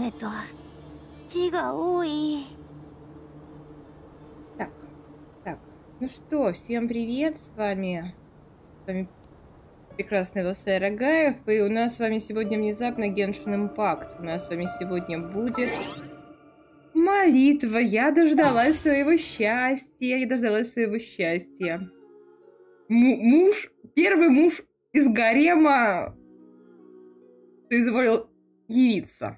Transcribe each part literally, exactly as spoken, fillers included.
声と字が多い。 Так, так. Ну что, всем привет, с вами, с вами прекрасный Лосай Рогаев, и у нас с вами сегодня внезапно Геншин Импакт. У нас с вами сегодня будет молитва. Я дождалась своего счастья, я дождалась своего счастья. М муж, первый муж из гарема изволил явиться.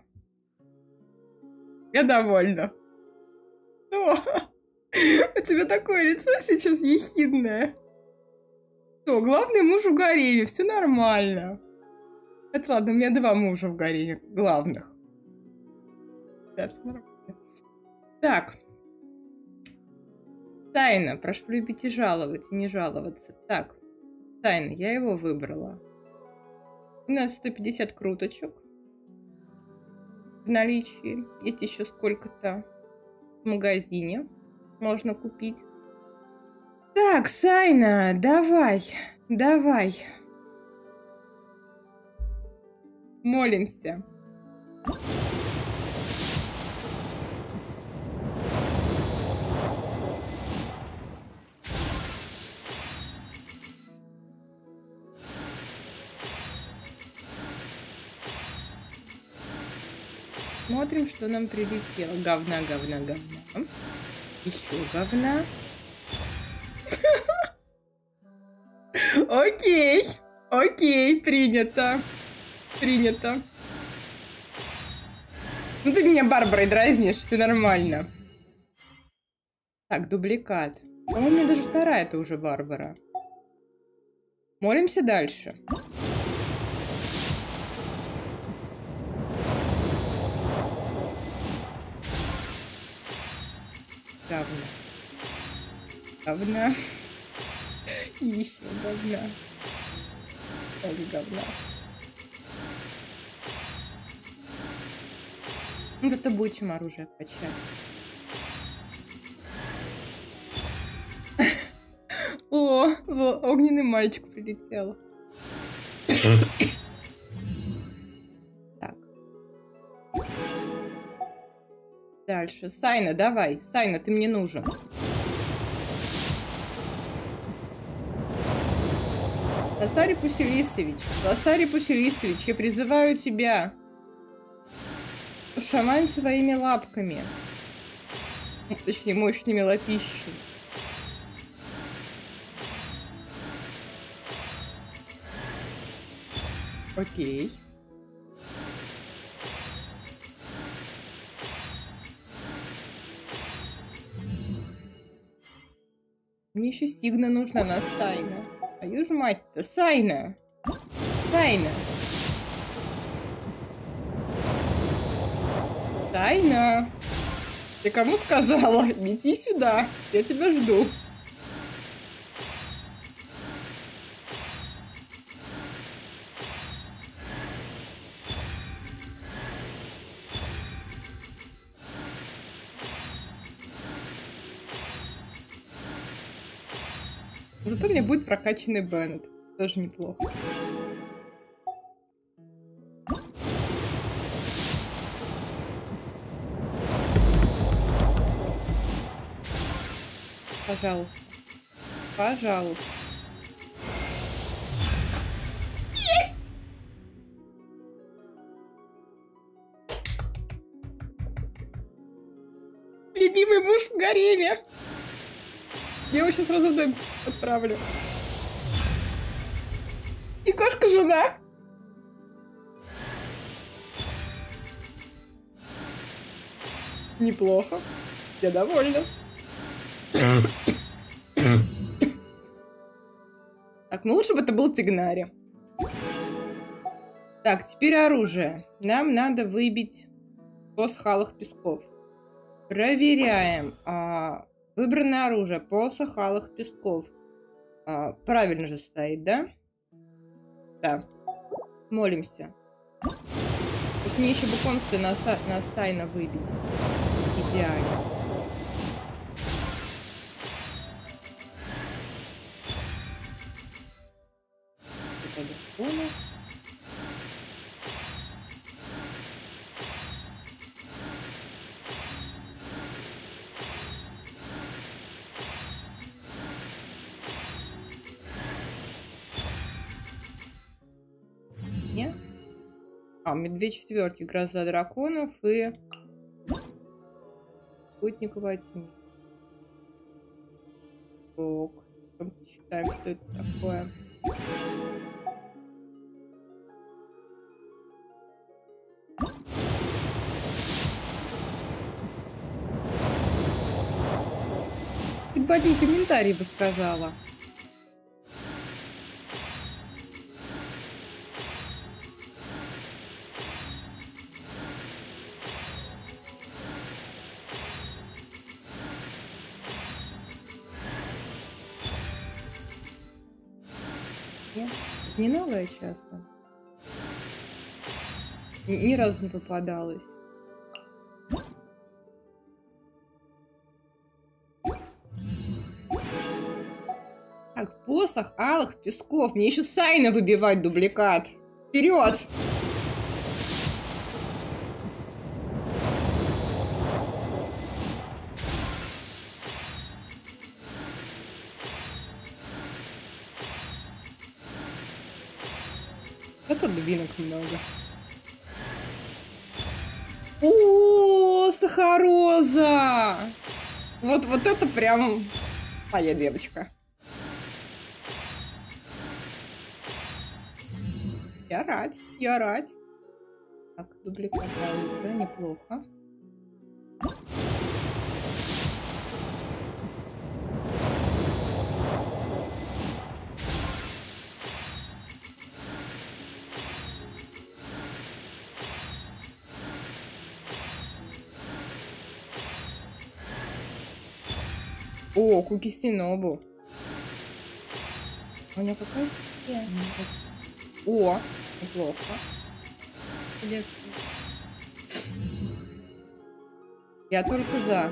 Я довольна. Что? У тебя такое лицо сейчас ехидное. Что, главный муж в гареме, все нормально. Это ладно, у меня два мужа в гареме, главных. Да, все нормально. Так. Тайна, прошу любить и жаловать, и не жаловаться. Так, Тайна, я его выбрала. У нас сто пятьдесят круточек в наличии. Есть еще сколько-то в магазине. Можно купить. Так, Сайна, давай, давай. Молимся. Смотрим, что нам прилетело. Говна, говна, говна. Еще говна. Окей. Окей, принято. Принято. Ну ты меня Барбарой дразнишь, все нормально. Так, дубликат. По-моему, у меня даже вторая это уже Барбара. Молимся дальше. Говна. Говна. И еще говна. Много говна. Ну, зато будем оружие качать. О, огненный мальчик прилетел. Так. Дальше. Сайна, давай. Сайна, ты мне нужен. Лосарий Пуселисович, Лосарий Пуселисович, я призываю тебя. Шамань своими лапками. Точнее, мощными лапищами. Окей. Мне еще сигна нужна на Сайна. Твою ж мать-то, Сайна! Сайна! Сайна! Ты кому сказала? Иди сюда, я тебя жду. Зато у меня будет прокачанный Беннет. Тоже неплохо. Пожалуйста. Пожалуйста. Есть! Любимый муж в гареме. Я его сейчас сразу в дом отправлю. И кошка-жена. Неплохо. Я довольна. Так, ну лучше бы это был Тигнари. Так, теперь оружие. Нам надо выбить посох алых песков. Проверяем. А, выбранное оружие. Посох алых песков. А, правильно же стоит, да? Да. Молимся. Пусть мне еще бы консты на, на Сайна выбить. Идеально. А, медведь четвертый, гроза драконов и спутниковая тьма. Так, читаем, что это такое. Хоть бы один комментарий бы сказала. Нет? Не новая сейчас? Ни, ни разу не попадалась. Так, посох алых песков. Мне еще Сайна выбивать дубликат. Вперед! А тут дубинок много. О, Сахароза! Вот, вот это прям моя девочка. Я рад, я рад. Так, дубликат уже неплохо. О, Куки Синобу. У меня какая стихия? О, неплохо. Я только за.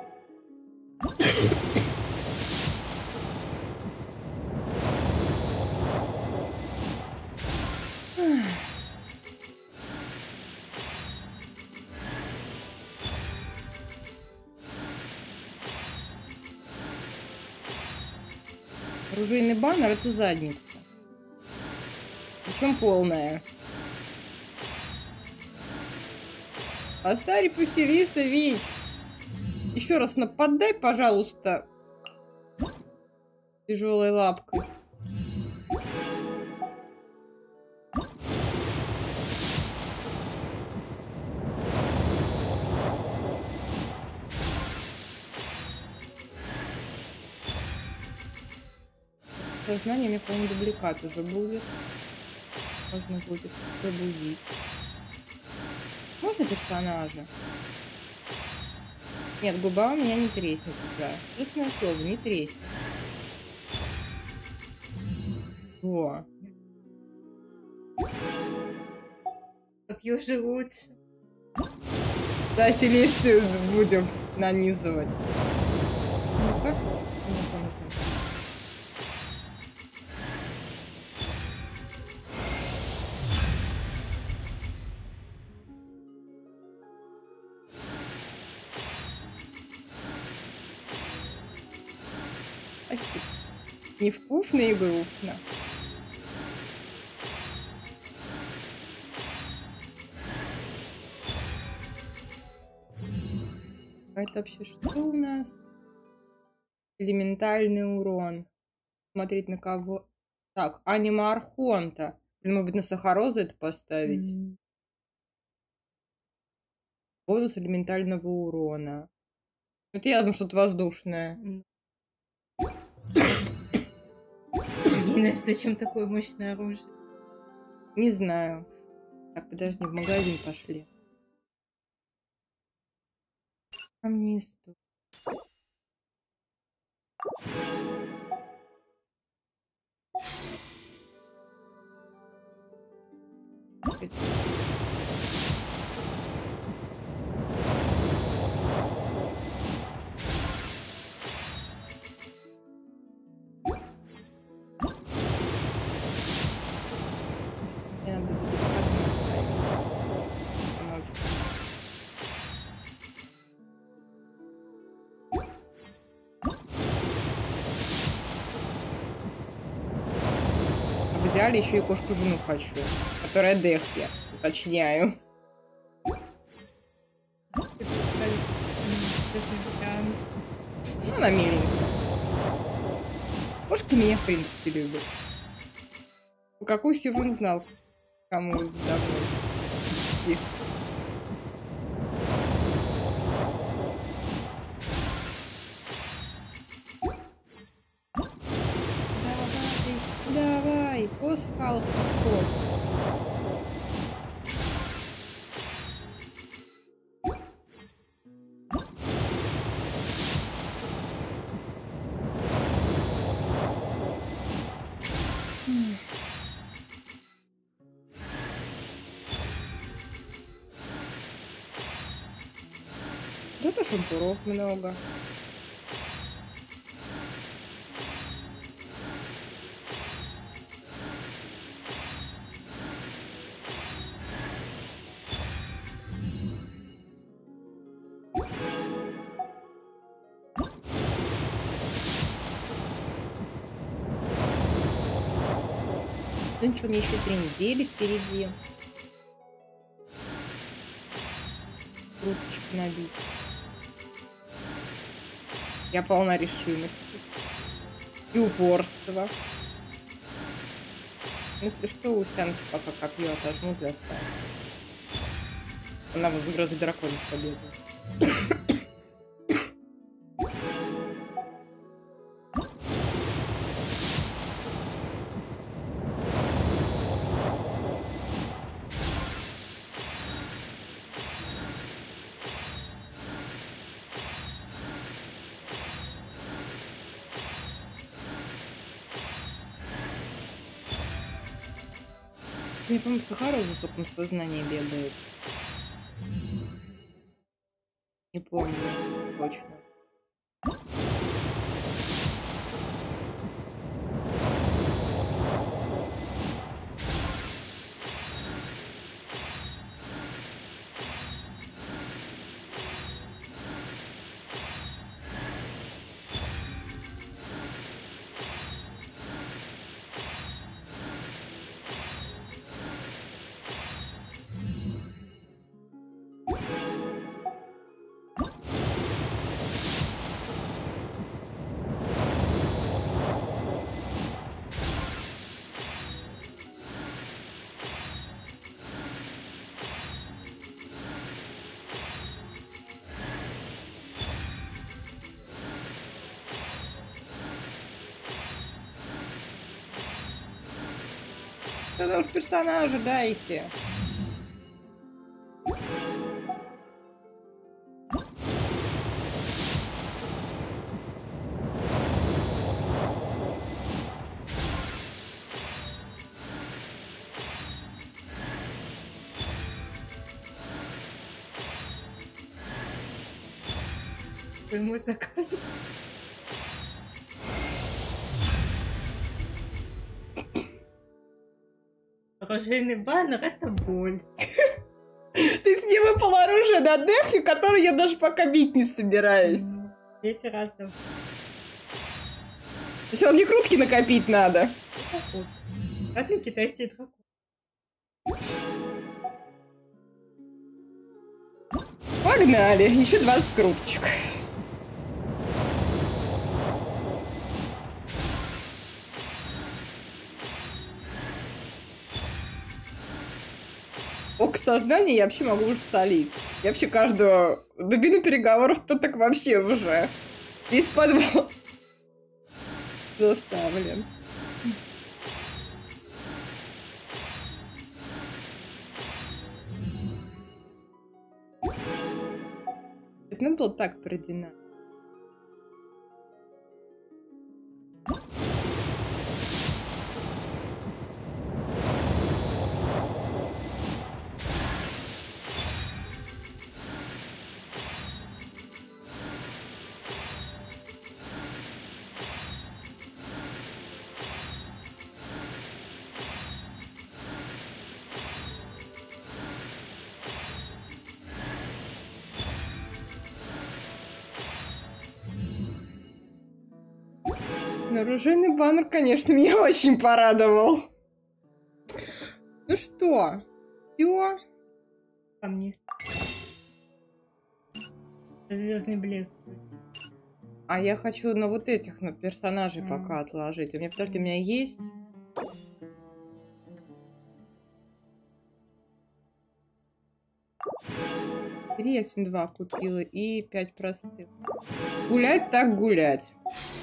Оружейный баннер — это задница. Причем полная. Астарий Василисович, еще раз нападай, пожалуйста, тяжелой лапкой. Сознание, мне, по-моему, дубликат уже будет. Можно будет пробудить. Можно персонажа? Нет, губа у меня не треснет уже. Честное слово, не треснет. О. Попьешь же лучше. Да, Селестию будем нанизывать. Ну-ка. Ну-ка, ну-ка. Спасибо. Невкусно и грустно. Это вообще что у нас? Элементальный урон. Смотреть на кого. Так, анима Архонта. Или, может быть, на Сахарозу это поставить? Mm-hmm. Бонус элементального урона. Это явно что-то воздушное. Иначе зачем такое мощное оружие? Не знаю. Так, подожди, в магазин пошли. А мне стоит. взяли, еще и кошку-жену хочу, которая дехля, уточняю. Ну, она миленькая. Кошки меня, в принципе, любят. Какую Сивун знал, кому домой идти. Давай, давай, пос-хаус, пос-пос. Зато шампуров много. Ну ничего, мне еще три недели впереди. Круточки набить. Я полна решимости. И упорства. Если что, у Сянки пока копье отожму для стаи. Она вот в грозу драконов побегает. Мне, по-моему, Сахару в высоком сознании бегает. Не помню точно. Тогда уж персонажа дайте. Мой заказ. Оружейный баннер — это боль. Ты с мне выпал оружие на дехе, которое я даже пока бить не собираюсь. Третий раз там. Сначала мне крутки накопить надо. Одни китайские драконы. Погнали. Еще двадцать круточек. Ок, сознание я вообще могу уже солить. Я вообще каждую дубину переговоров-то так вообще уже. Весь подвал заставлен. Это надо было так продинать. Оружейный баннер, конечно, меня очень порадовал. Ну что, все? Камни. Звездный блеск. А я хочу на вот этих, на персонажей М. пока отложить. У меня, подожди, у меня есть... Три, я сегодня два купила и пять простых. Гулять так гулять.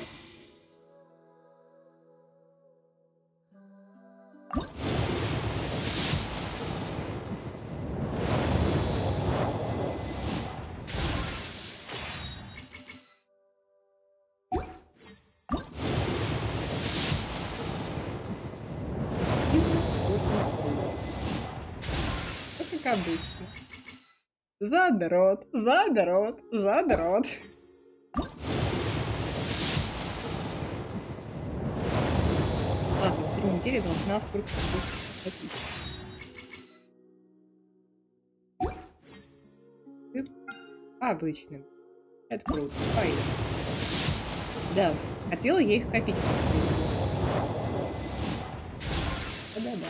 Вот как обычно. Задрот, задрот, задрот. Ладно, три недели должна сколько хватить. Обычным. Это круто. Поехали. Да, хотела я их копить просто. Да-да-да.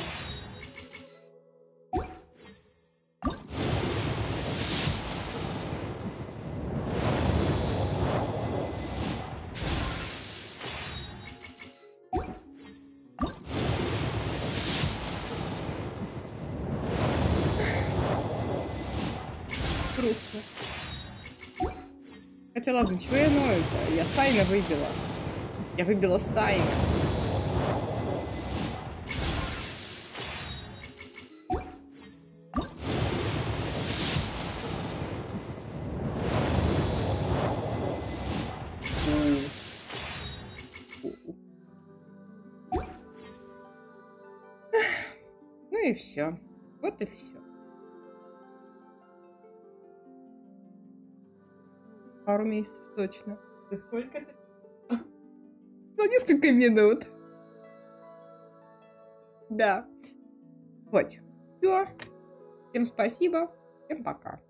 Грустно. Хотя ладно, чего я ною-то? Я Сайна выбила. Я выбила Сайна. Ну и все. Вот и все. Пару месяцев точно. Да сколько ты? Ну, несколько минут. Да. Вот. Все. Всем спасибо. Всем пока.